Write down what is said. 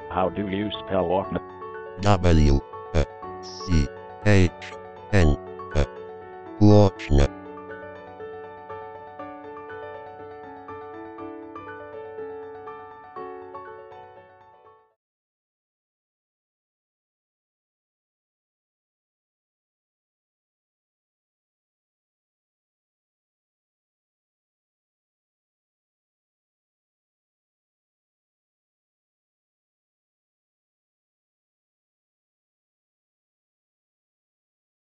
How do you spell Wachn? W C H N Wachn.